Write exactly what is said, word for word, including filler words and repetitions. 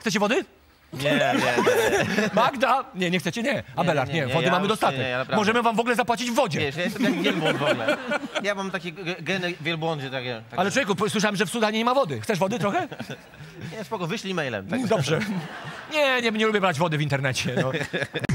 Chcecie wody? Nie, nie, nie. Magda? Nie, nie chcecie? Nie. Abelard, nie, nie, nie, wody ja mamy już- dostatek. nie, nie, naprawdę. Możemy wam w ogóle zapłacić w wodzie. Wiesz, ja jestem jak wielbłąd w ogóle. Ja mam takie ge- geny wielbłądzie, takie... takie... Ale człowieku, po- słyszałem, że w Sudanie nie ma wody. Chcesz wody trochę? Nie, spoko, wyślij mailem. Tak. Dobrze. Nie, nie, nie lubię brać wody w internecie. No.